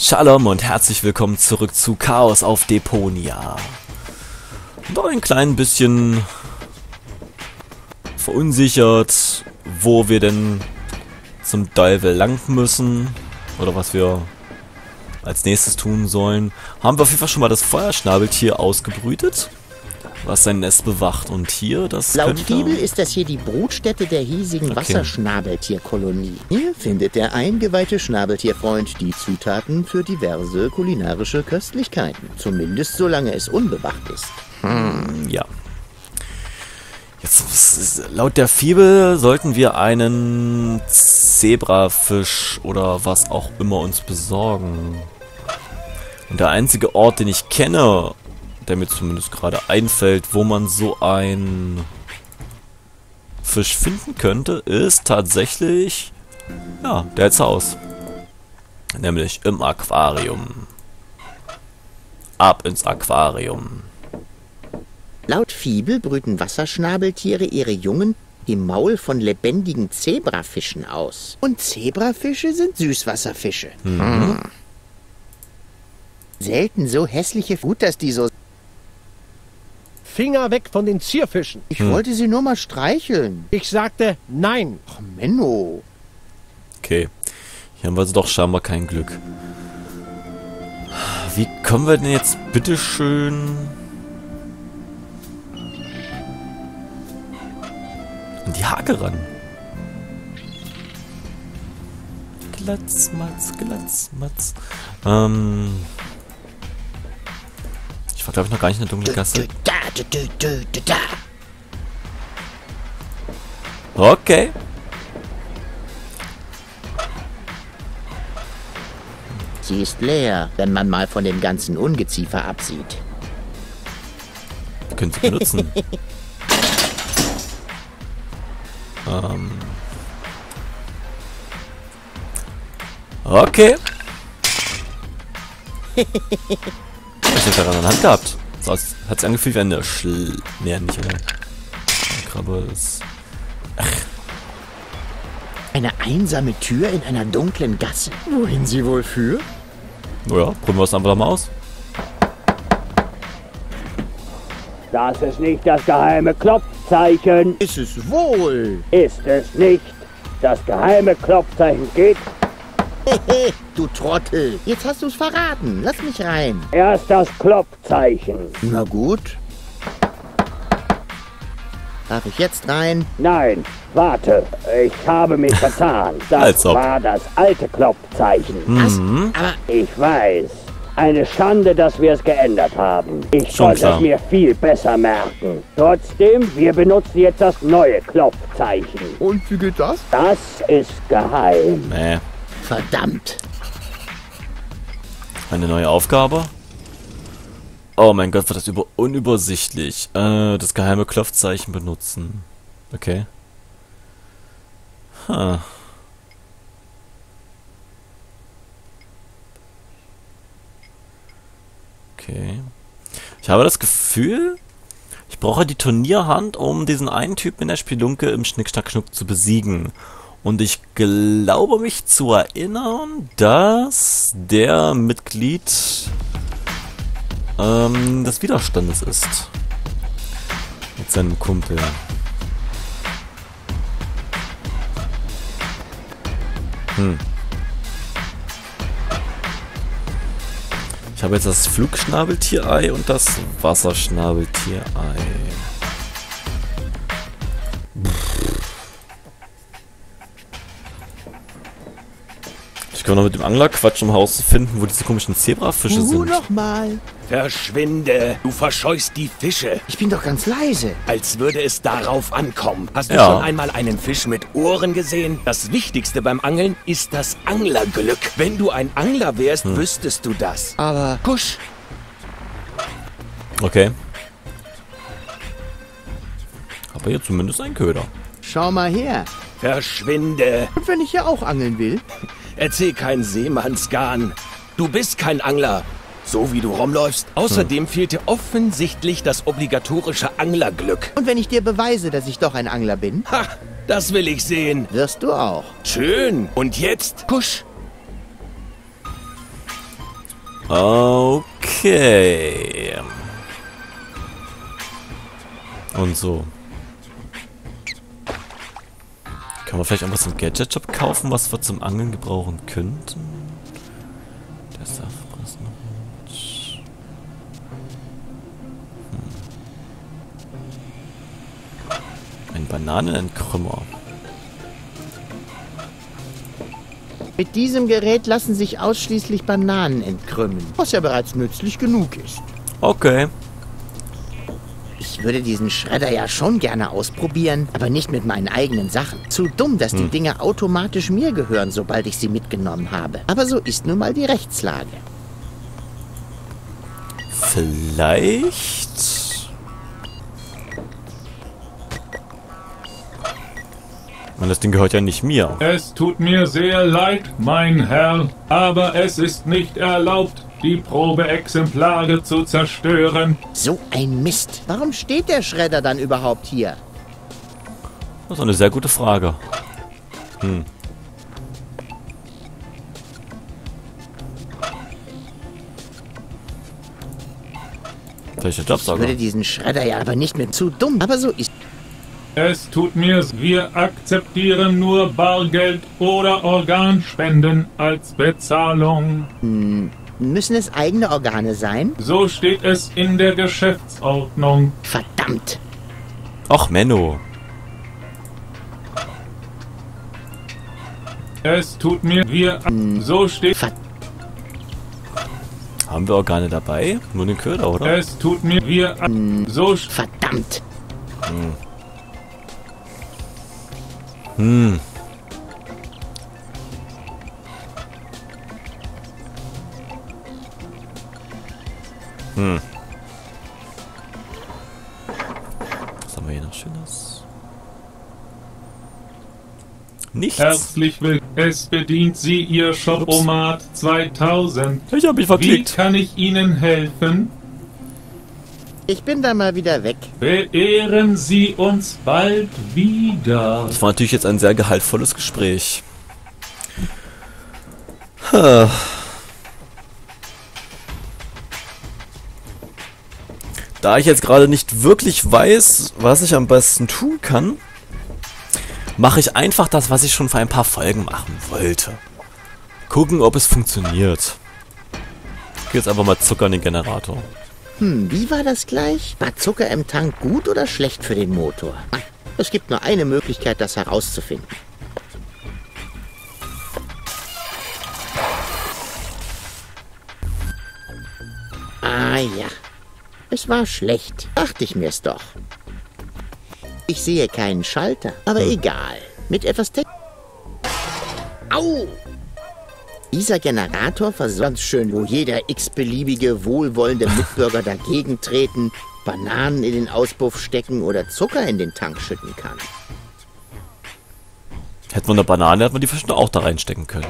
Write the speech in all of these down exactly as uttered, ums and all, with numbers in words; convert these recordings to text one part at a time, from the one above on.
Shalom und herzlich willkommen zurück zu Chaos auf Deponia. Noch ein klein bisschen verunsichert, wo wir denn zum Teufel lang müssen oder was wir als nächstes tun sollen. Haben wir auf jeden Fall schon mal das Feuerschnabeltier ausgebrütet, was sein Nest bewacht. Und hier, das Laut könnte... Fibel ist das hier die Brutstätte der hiesigen Okay. Wasserschnabeltierkolonie. Hier findet der eingeweihte Schnabeltierfreund die Zutaten für diverse kulinarische Köstlichkeiten. Zumindest solange es unbewacht ist. Hm, ja. Jetzt, was ist- laut der Fibel sollten wir einen Zebrafisch oder was auch immer uns besorgen. Und der einzige Ort, den ich kenne, der mir zumindest gerade einfällt, wo man so einen Fisch finden könnte, ist tatsächlich, ja, der Haus. Nämlich im Aquarium. Ab ins Aquarium. Laut Fibel brüten Wasserschnabeltiere ihre Jungen im Maul von lebendigen Zebrafischen aus. Und Zebrafische sind Süßwasserfische. Hm. Selten so hässliche Gut, dass die so... Finger weg von den Zierfischen. Ich wollte sie nur mal streicheln. Ich sagte nein. Ach, Menno. Okay, hier haben wir also doch scheinbar kein Glück. Wie kommen wir denn jetzt bitteschön an die Hake ran? Glatzmatz, glatzmatz. Ähm... Ich war, glaube ich, noch gar nicht in der dunklen Gasse. Da, da, da, da, da, da. Okay. Sie ist leer, wenn man mal von dem ganzen Ungeziefer absieht. Wir können sie benutzen. ähm. Okay. Ich hab daran an der Hand gehabt. So, es hat sich angefühlt wie eine Schl... Nee, nicht eine... eine Krabbe ist... Eine einsame Tür in einer dunklen Gasse. Wohin sie wohl führt? Naja, probieren wir es einfach mal aus. Das ist nicht das geheime Klopfzeichen. Ist es wohl. Ist es nicht. Das geheime Klopfzeichen geht Hehe, du Trottel. Jetzt hast du's verraten. Lass mich rein. erst das Klopfzeichen. Na gut. Darf ich jetzt rein? Nein, warte. Ich habe mich vertan. Das Als ob. war das alte Klopfzeichen. Was? Mhm. Aber Ich weiß. Eine Schande, dass wir es geändert haben. Ich Schon sollte klar. es mir viel besser merken. Trotzdem, wir benutzen jetzt das neue Klopfzeichen. und wie geht das? Das ist geheim. Nee. Verdammt. Eine neue Aufgabe. Oh mein Gott, wird das über unübersichtlich. Äh, das geheime Klopfzeichen benutzen. Okay. Huh. Okay. Ich habe das Gefühl, ich brauche die Turnierhand, um diesen einen Typen in der Spielunke im Schnick-Schnack-Schnuck zu besiegen. Und ich glaube mich zu erinnern, dass der Mitglied ähm, des Widerstandes ist. Mit seinem Kumpel. Hm. Ich habe jetzt das Flugschnabeltierei und das Wasserschnabeltierei. Ich kann noch mit dem Angler quatschen, um herauszufinden, wo diese komischen Zebrafische Du sind. nochmal. Verschwinde! Du verscheuchst die Fische, Ich bin doch ganz leise. als würde es darauf ankommen. Hast du Ja. schon einmal einen Fisch mit Ohren gesehen? Das Wichtigste beim Angeln ist das Anglerglück. Wenn du ein Angler wärst, wüsstest du das. Aber Kusch! Okay. Aber hier zumindest ein Köder. schau mal her. Verschwinde! Und wenn ich hier auch angeln will? Erzähl kein Seemannsgarn. Du bist kein Angler. So wie du rumläufst. Außerdem fehlt dir offensichtlich das obligatorische Anglerglück. Und wenn ich dir beweise, dass ich doch ein Angler bin? Ha! Das will ich sehen. Wirst du auch. Schön. Und jetzt? Kusch. Okay. Und so. Kann man vielleicht irgendwas im Gadget-Shop kaufen, was wir zum Angeln gebrauchen könnten? Der Saftfressenhund. Hm. Ein Bananenentkrümmer. Mit diesem Gerät lassen sich ausschließlich Bananen entkrümmen, was ja bereits nützlich genug ist. Okay. Ich würde diesen Schredder ja schon gerne ausprobieren, aber nicht mit meinen eigenen Sachen. Zu dumm, dass die Hm. Dinge automatisch mir gehören, sobald ich sie mitgenommen habe. Aber so ist nun mal die Rechtslage. Vielleicht... Und das Ding gehört ja nicht mir. Es tut mir sehr leid, mein Herr, aber es ist nicht erlaubt, die Probeexemplare zu zerstören. So ein Mist. Warum steht der Schredder dann überhaupt hier? Das ist eine sehr gute Frage. Hm. Welche Ich würde Jobsauger? diesen Schredder ja aber nicht mit zu dumm. Aber so ist... Es tut mir, wir akzeptieren nur Bargeld oder Organspenden als Bezahlung. Müssen es eigene Organe sein? So steht es in der Geschäftsordnung. Verdammt. Och, Menno. Es tut mir, wir, so steht, Ver Haben wir Organe dabei? Nur den Köder, oder? es tut mir, wir, so, Verdammt. Hm. Hm. Was haben wir hier noch Schönes? Nichts. herzlich willkommen. Es bedient Sie Ihr Shopomat zweitausend. Ich hab mich Wie verklickt. kann ich Ihnen helfen? Ich bin da mal wieder weg. Beehren Sie uns bald wieder. Das war natürlich jetzt ein sehr gehaltvolles Gespräch. Huh. Da ich jetzt gerade nicht wirklich weiß, was ich am besten tun kann, mache ich einfach das, was ich schon vor ein paar Folgen machen wollte. Gucken, ob es funktioniert. Ich gehe jetzt einfach mal Zucker in den Generator. Hm, wie war das gleich? War Zucker im Tank gut oder schlecht für den Motor? Es gibt nur eine Möglichkeit, das herauszufinden. Ah ja, es war schlecht. Dachte ich mir's doch. Ich sehe keinen Schalter, aber egal. Mit etwas Te... Au! Dieser Generator versorgt schön, wo jeder x-beliebige, wohlwollende Mitbürger dagegen treten, Bananen in den Auspuff stecken oder Zucker in den Tank schütten kann. Hätten wir eine Banane, hätten wir die bestimmt auch da reinstecken können.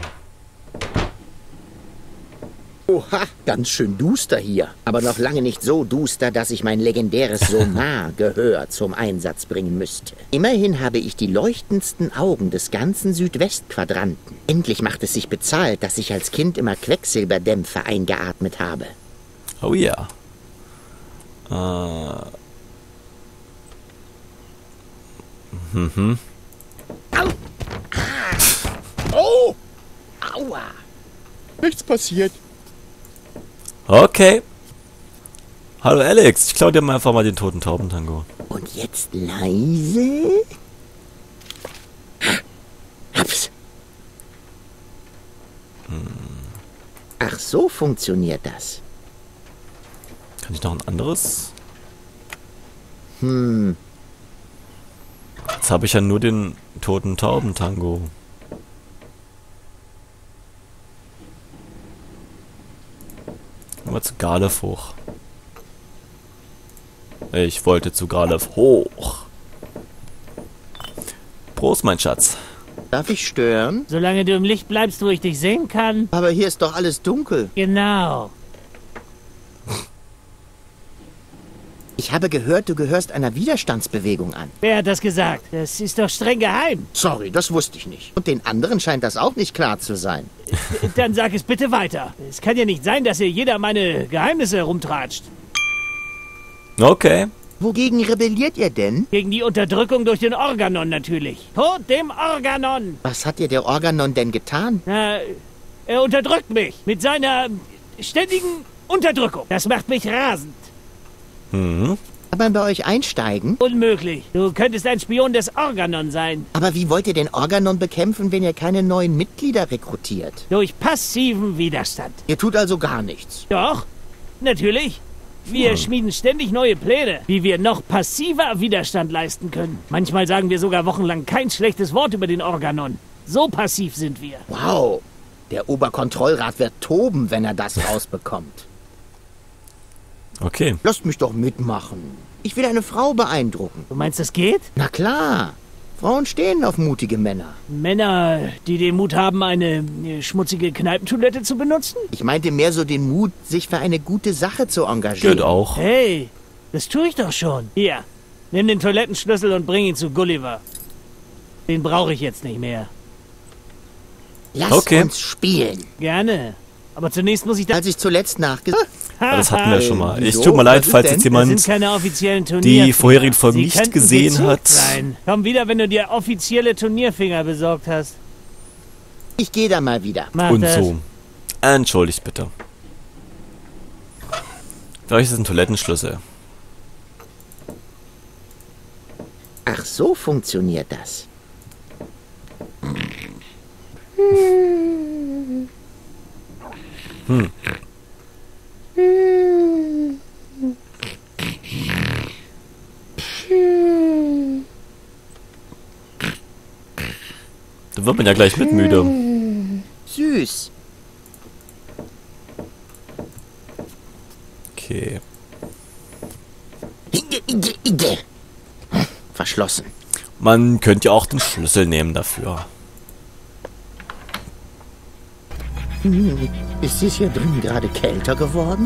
Oha, ganz schön duster hier. Aber noch lange nicht so duster, dass ich mein legendäres Sonar-Gehör zum Einsatz bringen müsste. Immerhin habe ich die leuchtendsten Augen des ganzen Südwestquadranten. Endlich macht es sich bezahlt, dass ich als Kind immer Quecksilberdämpfe eingeatmet habe. Oh ja. Äh. Mhm. Au! Ah. Oh! Aua! Nichts passiert. Okay. Hallo Alex, ich klau dir mal einfach mal den toten Taubentango. Und jetzt leise. Ha, hab's. Ach, so funktioniert das. Kann ich noch ein anderes? Hm, Jetzt habe ich ja nur den toten Taubentango. Mal zu Garlev hoch. Ich wollte zu Garlev hoch. Prost, mein Schatz. darf ich stören? Solange du im Licht bleibst, wo ich dich sehen kann. Aber hier ist doch alles dunkel. Genau. Ich habe gehört, du gehörst einer Widerstandsbewegung an. Wer hat das gesagt? Das ist doch streng geheim. Sorry, das wusste ich nicht. Und den anderen scheint das auch nicht klar zu sein. Dann sag es bitte weiter. Es kann ja nicht sein, dass hier jeder meine Geheimnisse herumtratscht. Okay. Wogegen rebelliert ihr denn? Gegen die Unterdrückung durch den Organon natürlich. Tod dem Organon! Was hat dir der Organon denn getan? Na, er unterdrückt mich mit seiner ständigen Unterdrückung. Das macht mich rasend. Mhm. Kann man bei euch einsteigen? Unmöglich. Du könntest ein Spion des Organon sein. Aber wie wollt ihr den Organon bekämpfen, wenn ihr keine neuen Mitglieder rekrutiert? Durch passiven Widerstand. Ihr tut also gar nichts. Doch, natürlich. Wir schmieden ständig neue Pläne, wie wir noch passiver Widerstand leisten können. Manchmal sagen wir sogar wochenlang kein schlechtes Wort über den Organon. So passiv sind wir. Wow, der Oberkontrollrat wird toben, wenn er das rausbekommt. Okay. Lasst mich doch mitmachen. Ich will eine Frau beeindrucken. Du meinst, das geht? Na klar, Frauen stehen auf mutige Männer. Männer, die den Mut haben, eine äh, schmutzige Kneipentoilette zu benutzen? Ich meinte mehr so den Mut, sich für eine gute Sache zu engagieren. Geht auch. Hey, das tue ich doch schon. Hier, nimm den Toilettenschlüssel und bring ihn zu Gulliver. Den brauche ich jetzt nicht mehr. Lass Okay. uns spielen. Gerne. Aber zunächst muss ich da... Als ich zuletzt nachgesehen Ja, das hatten wir schon mal. Ich Wieso? tut mir leid, Was ist falls denn? jetzt Das sind jemand keine offiziellen Turnierfinger. die vorherigen Folgen Sie nicht könnten gesehen gezuckt hat. Sein. Komm wieder, wenn du dir offizielle Turnierfinger besorgt hast. Ich gehe da mal wieder. Mach Und das. so. Entschuldigt bitte. Für euch ist ein Toilettenschlüssel. Ach, so funktioniert das. Hm. Da wird man ja gleich mit müde. Süß. Okay. Verschlossen. Man könnte ja auch den Schlüssel nehmen dafür. Ist es hier drin gerade kälter geworden?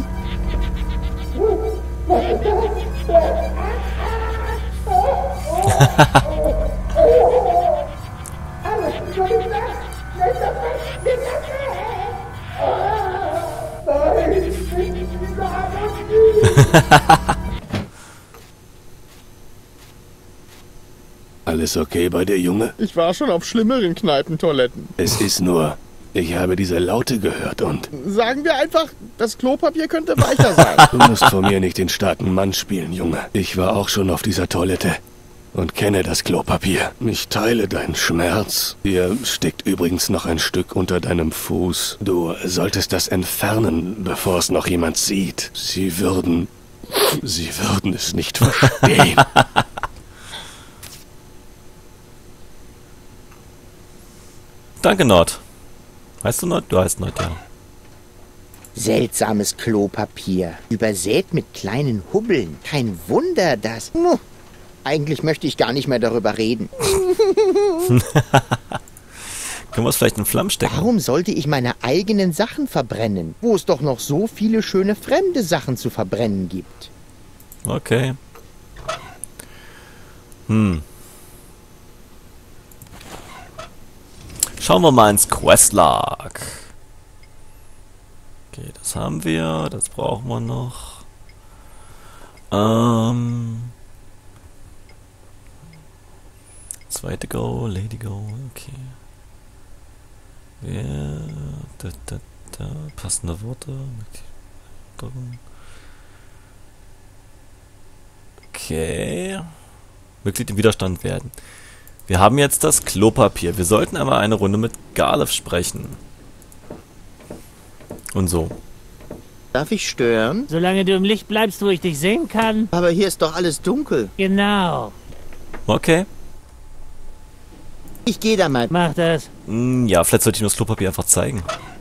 Alles okay bei dir, Junge? Ich war schon auf schlimmeren Kneipentoiletten. Es ist nur, ich habe diese Laute gehört und Sagen wir einfach, das Klopapier könnte weicher sein. du musst von mir nicht den starken Mann spielen, Junge. Ich war auch schon auf dieser Toilette und kenne das Klopapier. Ich teile deinen Schmerz. Hier steckt übrigens noch ein Stück unter deinem Fuß. Du solltest das entfernen, bevor es noch jemand sieht. Sie würden... Sie würden es nicht verstehen. Danke, Nord. Heißt du Nord? Du heißt Nord, ja. Seltsames Klopapier. Übersät mit kleinen Hubbeln. Kein Wunder, dass... Nuh, eigentlich möchte ich gar nicht mehr darüber reden. Können wir es vielleicht in Flammen stecken? Warum sollte ich meine eigenen Sachen verbrennen, wo es doch noch so viele schöne fremde Sachen zu verbrennen gibt? Okay. Hm. Schauen wir mal ins Questlog. Okay, das haben wir. Das brauchen wir noch. Ähm. Zweite Go, Lady Go, okay. Wer, da, da, da, passende Worte. Okay. Mitglied im Widerstand werden. Wir haben jetzt das Klopapier. Wir sollten einmal eine Runde mit Garlev sprechen. Und so. Darf ich stören? Solange du im Licht bleibst, wo ich dich sehen kann. Aber hier ist doch alles dunkel. Genau. Okay. Ich gehe da mal. Mach das. Hm, ja, vielleicht sollte ich mir das Klopapier einfach zeigen.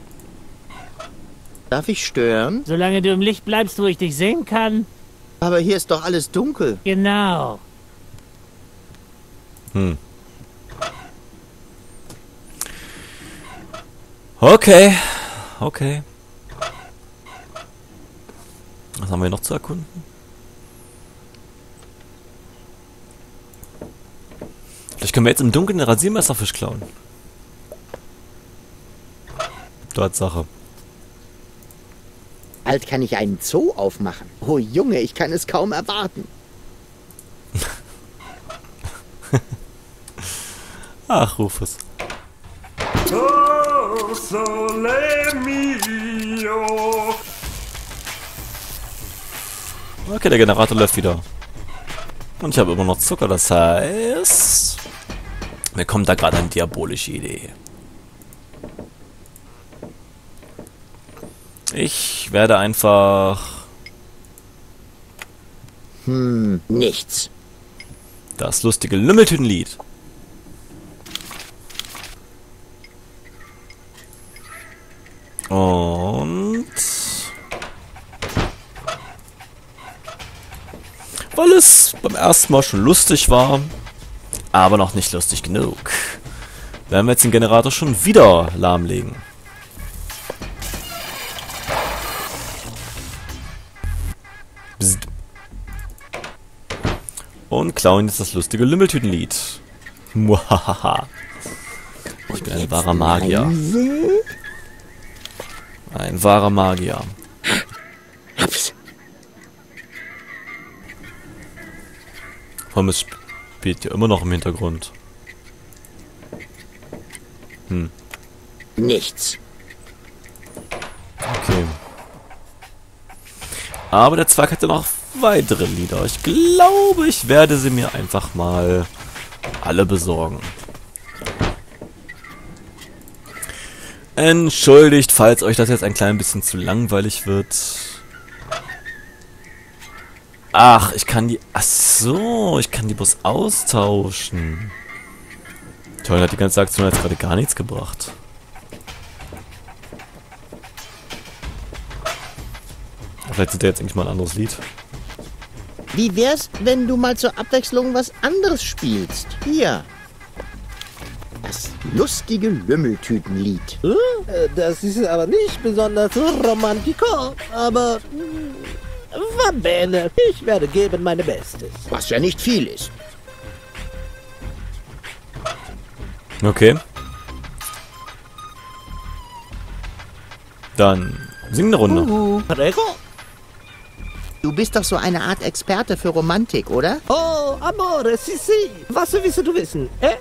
Darf ich stören? Solange du im Licht bleibst, wo ich dich sehen kann. Aber hier ist doch alles dunkel. Genau. Hm. Okay. Okay. Was haben wir noch zu erkunden? Vielleicht können wir jetzt im Dunkeln den Rasiermesserfisch klauen. Tatsache. Bald kann ich einen Zoo aufmachen. Oh Junge, ich kann es kaum erwarten. Ach, Rufus. Oh, sole mio. Okay, der Generator läuft wieder. Und ich habe immer noch Zucker, das heißt... Mir kommt da gerade eine diabolische Idee. Ich werde einfach... Hm, nichts. Das lustige Lümmeltütenlied. Und... Weil es beim ersten Mal schon lustig war, aber noch nicht lustig genug, werden wir jetzt den Generator schon wieder lahmlegen. Bzzt. Und klauen jetzt das lustige Lümmeltütenlied. Muhahaha. Ich bin ein wahrer Magier. Ein wahrer Magier. Hab's. Vor allem, es spielt ja immer noch im Hintergrund. Hm. Nichts. Okay. Aber der Zweig hatte noch weitere Lieder. Ich glaube, ich werde sie mir einfach mal alle besorgen. Entschuldigt, falls euch das jetzt ein klein bisschen zu langweilig wird. Ach, ich kann die... Ach so, ich kann die bloß austauschen. Toll, hat die ganze Aktion jetzt gerade gar nichts gebracht. Vielleicht sind da jetzt eigentlich mal ein anderes Lied. Wie wär's, wenn du mal zur Abwechslung was anderes spielst? Hier. Das lustige Lümmeltütenlied. Äh, Das ist aber nicht besonders romantico, aber mh, va bene. Ich werde geben meine Bestes. Was ja nicht viel ist. Okay. Dann sing eine Runde. Uhu. Prego? Du bist doch so eine Art Experte für Romantik, oder? Oh, amore, si, si. Was willst du wissen, eh?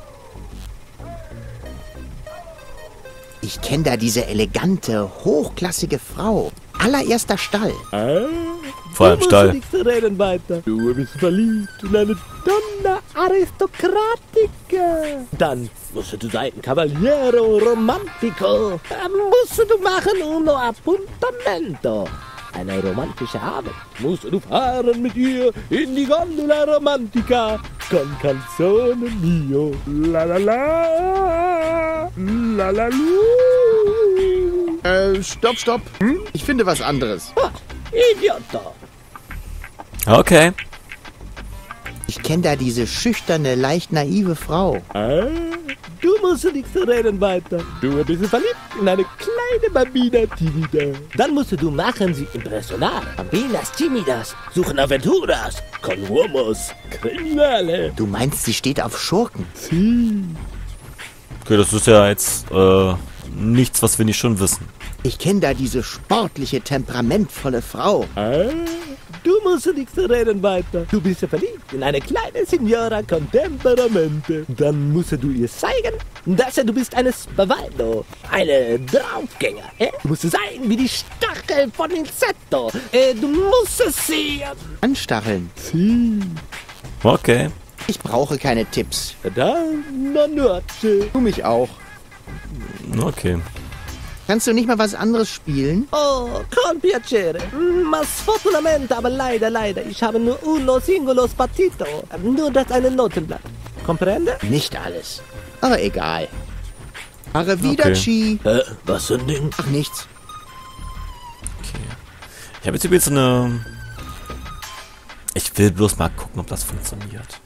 Ich kenne da diese elegante, hochklassige Frau. Allererster Stall. Vor allem Du Stall. musst nichts reden weiter. Du bist verliebt in eine Donna Aristocratica. Dann musst du sein Cavaliero Romantico. Dann musst du machen uno appuntamento. Eine romantische Abend musst du fahren mit ihr in die Gondola Romantica. Con canzone mio. La la la. La la lu. Äh, stopp, stopp. Hm? Ich finde was anderes. Ah, Idiota. Okay. Ich kenne da diese schüchterne, leicht naive Frau. Ah, du musst nichts reden weiter. Du bist verliebt in eine kleine Bambina Timida. Dann musst du machen sie impressionare. Bambinas Timidas suchen Aventuras. Con uomos Kriminale. Du meinst, sie steht auf Schurken? Sie. Okay, das ist ja jetzt äh, nichts, was wir nicht schon wissen. Ich kenne da diese sportliche, temperamentvolle Frau. Ah, du musst nichts reden weiter. Du bist verliebt in eine kleine Signora con temperamente. Dann musst du ihr zeigen, dass du bist eine Spavaldo. Eine Draufgänger. Eh? Du musst sein wie die Stachel von Insetto. Eh, du musst sie Anstacheln. ziehen. Okay. Ich brauche keine Tipps. Dann noche. Du mich auch. Okay. Kannst du nicht mal was anderes spielen? Oh, con piacere. Ma sfortunatamente, aber leider, leider. Ich habe nur uno singolo spatito. Nur das eine Notenblatt. Comprende? Nicht alles. Aber egal. Arrivederci. Äh, was für ein Ding? Ach, nichts. Okay. Ich habe jetzt übrigens so eine... Ich will bloß mal gucken, ob das funktioniert.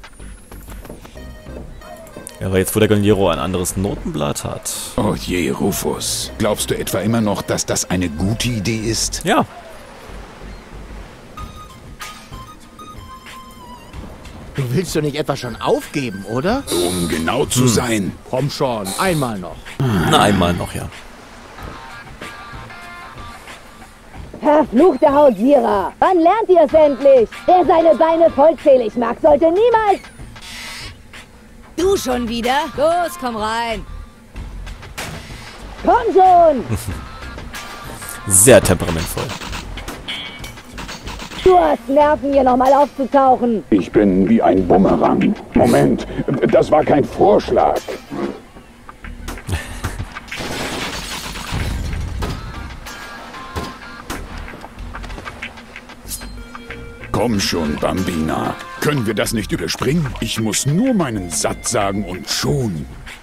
Ja, aber jetzt, wo der Galliero ein anderes Notenblatt hat. Oh je, Rufus. Glaubst du etwa immer noch, dass das eine gute Idee ist? Ja. Du willst doch nicht etwa schon aufgeben, oder? Um genau zu sein. Komm schon, einmal noch. Na, einmal noch, ja. Verfluchte Hausierer! Wann lernt ihr es endlich? Wer seine Beine vollzählig mag, sollte niemals... Du schon wieder? Los, komm rein. Komm schon! Sehr temperamentvoll. Du hast Nerven, hier nochmal aufzutauchen. Ich bin wie ein Bumerang. Moment, das war kein Vorschlag. Komm schon, Bambina. Können wir das nicht überspringen? Ich muss nur meinen Satz sagen und schon.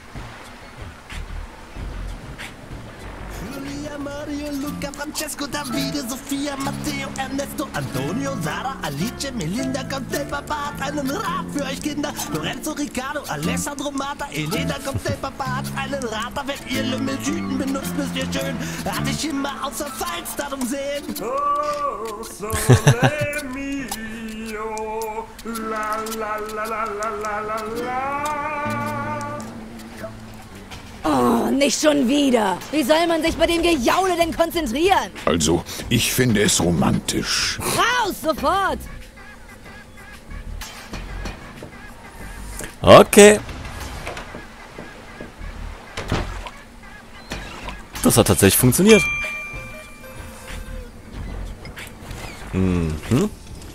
Julia, Mario, Luca, Francesco, Davide, Sofia, Matteo, Ernesto, Antonio, Sara, Alice, Melinda, Cocktail, Papa hat einen Rat für euch Kinder. Lorenzo, Riccardo, Alessandro, Marta, Elena, Cocktail, Papa hat einen Rat. Da wenn ihr Lümmeltüten benutzt, müsst ihr schön hab ich immer außer Pfalz darum sehen. Oh, sole mio, la la la la la la la la. Oh, nicht schon wieder. Wie soll man sich bei dem Gejaule denn konzentrieren? Also, ich finde es romantisch. Raus, sofort! Okay. Das hat tatsächlich funktioniert. Mhm.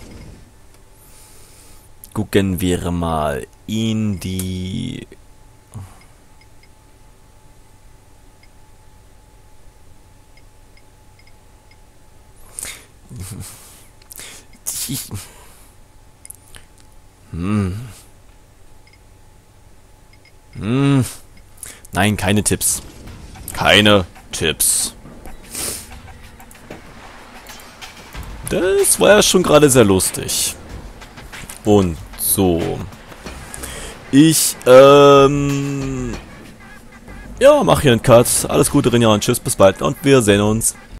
Gucken wir mal in die... Die... Hm. Hm. Nein, keine Tipps. Keine Tipps. Das war ja schon gerade sehr lustig. Und so. Ich, ähm... Ja, mach hier einen Cut. Alles Gute, Rinja, und tschüss, bis bald. Und wir sehen uns.